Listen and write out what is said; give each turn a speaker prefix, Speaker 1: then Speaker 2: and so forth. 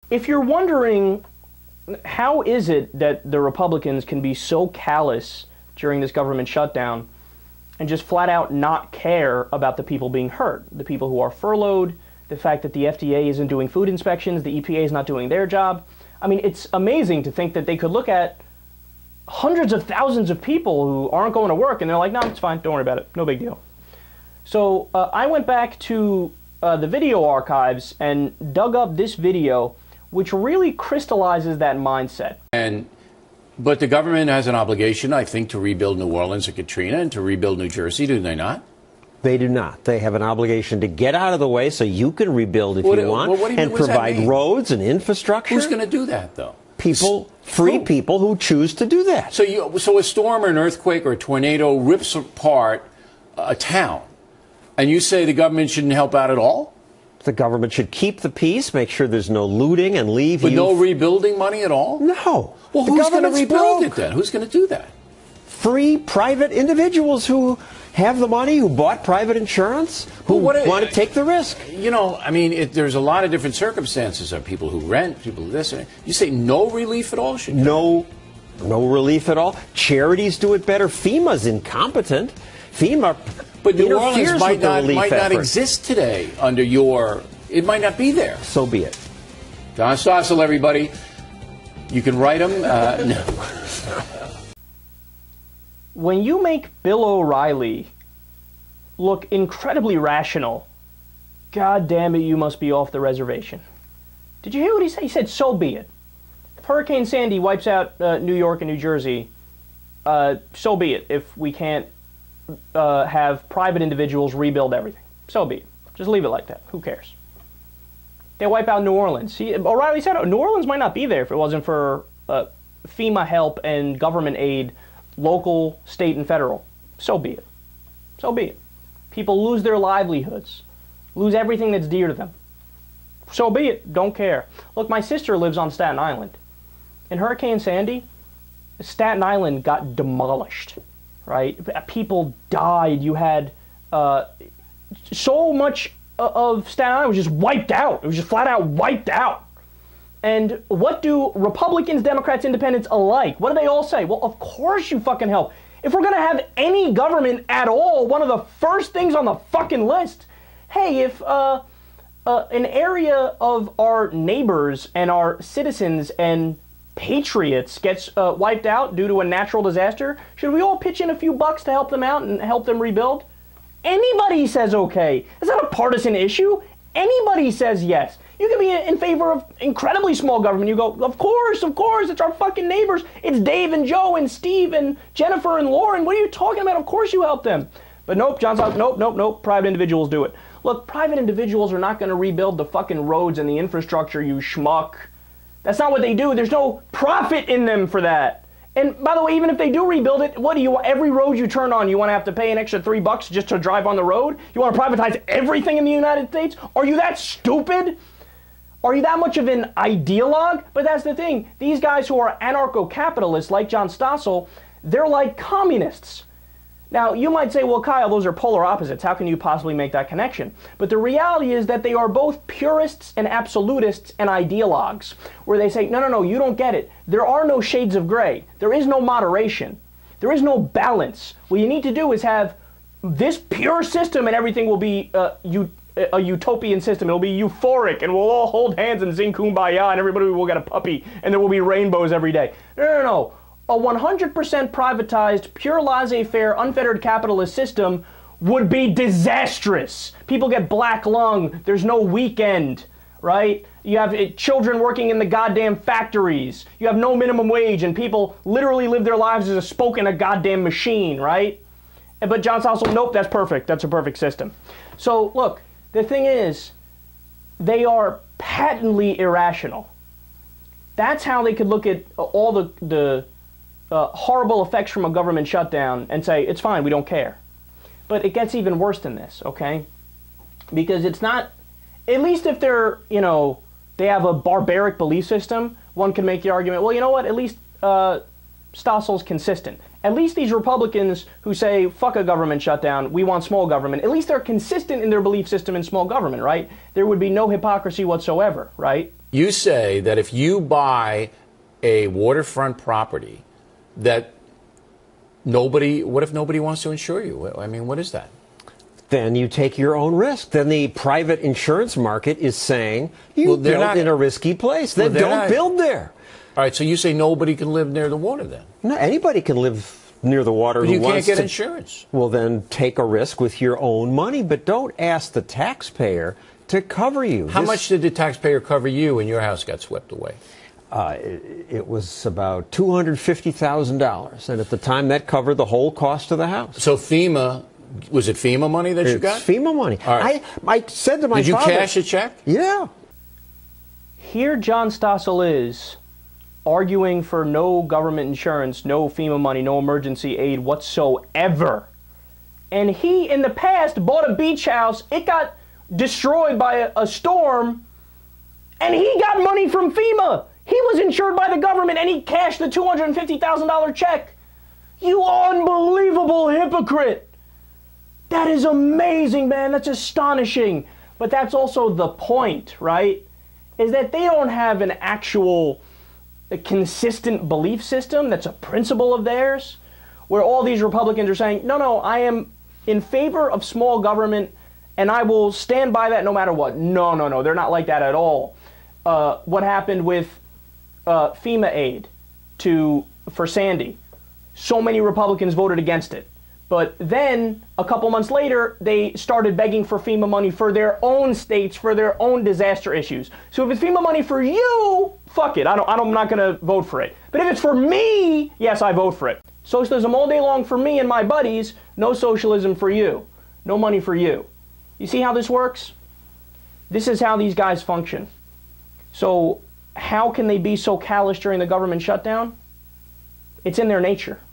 Speaker 1: if you're wondering how is it that the Republicans can be so callous during this government shutdown and just flat out not care about the people being hurt, the people who are furloughed, the fact that the FDA isn't doing food inspections, the EPA is not doing their job. I mean, it's amazing to think that they could look at hundreds of thousands of people who aren't going to work and they're like, no, it's fine, don't worry about it, no big deal. So I went back to the video archives and dug up this video, which really crystallizes that mindset.
Speaker 2: But the government has an obligation, I think, to rebuild New Orleans and Katrina and to rebuild New Jersey, do they not?
Speaker 3: They do not. They have an obligation to get out of the way so you can rebuild if you want and provide roads and infrastructure.
Speaker 2: Who's going to do that, though?
Speaker 3: People, free people who choose to do that.
Speaker 2: So a storm or an earthquake or a tornado rips apart a town, and you say the government shouldn't help out at all?
Speaker 3: The government should keep the peace, make sure there's no looting, and leave
Speaker 2: But no rebuilding money at all?
Speaker 3: No.
Speaker 2: Well, who's going to rebuild it then? Who's going to do that?
Speaker 3: Free private individuals who have the money, who bought private insurance, who want to take the risk.
Speaker 2: You know, I mean, there's a lot of different circumstances. There are people who rent, people who this. You say no relief at all?
Speaker 3: No relief at all. Charities do it better. FEMA's incompetent. FEMA
Speaker 2: But New Orleans might
Speaker 3: not
Speaker 2: exist today under your... It might not be there.
Speaker 3: So be it.
Speaker 2: John Stossel, everybody. You can write him. No.
Speaker 1: When you make Bill O'Reilly look incredibly rational, God damn it, you must be off the reservation. Did you hear what he said? He said, so be it. If Hurricane Sandy wipes out New York and New Jersey, so be it. If we can't have private individuals rebuild everything, so be it. Just leave it like that. Who cares? They wipe out New Orleans. O'Reilly said New Orleans might not be there if it wasn't for FEMA help and government aid, local, state, and federal. So be it. So be it. People lose their livelihoods, lose everything that's dear to them. So be it. Don't care. Look, my sister lives on Staten Island. In Hurricane Sandy, Staten Island got demolished, right? People died. You had so much of Staten Island was just wiped out. It was just flat out wiped out. And what do Republicans, Democrats, Independents alike, what do they all say? Well, of course you fucking help. If we're going to have any government at all, one of the first things on the fucking list, hey, if an area of our neighbors and our citizens and patriots gets wiped out due to a natural disaster, should we all pitch in a few bucks to help them out and help them rebuild? Anybody says okay. It's not a partisan issue. Anybody says yes. You can be in favor of incredibly small government. You go, of course, it's our fucking neighbors. It's Dave and Joe and Steve and Jennifer and Lauren. What are you talking about? Of course you help them. But nope, John's like, nope, private individuals do it. Look, private individuals are not going to rebuild the fucking roads and the infrastructure, you schmuck. That's not what they do. There's no profit in them for that. And by the way, even if they do rebuild it, what do you want? Every road you turn on, you want to have to pay an extra $3 just to drive on the road? You want to privatize everything in the United States? Are you that stupid? Are you that much of an ideologue? But that's the thing. These guys who are anarcho-capitalists like John Stossel, they're like communists. Now, you might say, well, Kyle, those are polar opposites. How can you possibly make that connection? But the reality is that they are both purists and absolutists and ideologues, where they say, no, you don't get it. There are no shades of gray. There is no moderation. There is no balance. What you need to do is have this pure system and everything will be a utopian system. It'll be euphoric and we'll all hold hands and sing Kumbaya and everybody will get a puppy and there will be rainbows every day. No. A 100% privatized, pure laissez-faire, unfettered capitalist system would be disastrous. People get black lung. There's no weekend, right? You have children working in the goddamn factories. You have no minimum wage, and people literally live their lives as a spoke in a goddamn machine, right? But John Stossel, nope, that's perfect. That's a perfect system. So, look, the thing is, they are patently irrational. That's how they could look at all the horrible effects from a government shutdown and say, it's fine, we don't care. But it gets even worse than this, okay? Because it's not, at least if they're, they have a barbaric belief system, one can make the argument, well, you know what, at least Stossel's consistent. At least these Republicans who say, fuck a government shutdown, we want small government, at least they're consistent in their belief system in small government, right? There would be no hypocrisy whatsoever, right?
Speaker 2: You say that if you buy a waterfront property, that what if nobody wants to insure you? I mean, what is that?
Speaker 3: Then you take your own risk. Then the private insurance market is saying you built in a risky place. Then don't build there.
Speaker 2: All right, so you say nobody can live near the water then?
Speaker 3: No, anybody can live near the water who wants to.
Speaker 2: You can't get insurance.
Speaker 3: Well, then take a risk with your own money, but don't ask the taxpayer to cover you.
Speaker 2: How much did the taxpayer cover you when your house got swept away?
Speaker 3: It was about $250,000, and at the time that covered the whole cost of the house.
Speaker 2: So FEMA, was it FEMA money that you got?
Speaker 3: It's FEMA money. All right. I said to my father...
Speaker 2: Did you cash a check?
Speaker 3: Yeah.
Speaker 1: Here John Stossel is arguing for no government insurance, no FEMA money, no emergency aid whatsoever. And he, in the past, bought a beach house. It got destroyed by a storm, and he got money from FEMA. He was insured by the government, and he cashed the $250,000 check. You unbelievable hypocrite. That is amazing, man. That's astonishing. But that's also the point, right? Is that they don't have an actual consistent belief system that's a principle of theirs, where all these Republicans are saying, no, I am in favor of small government, and I will stand by that no matter what. No, they're not like that at all. What happened with FEMA aid for Sandy? So many Republicans voted against it. But then, a couple months later, they started begging for FEMA money for their own states, for their own disaster issues. So if it's FEMA money for you, fuck it. I'm not going to vote for it. But if it's for me, yes, I vote for it. Socialism all day long for me and my buddies, no socialism for you. No money for you. You see how this works? This is how these guys function. So how can they be so callous during the government shutdown? It's in their nature.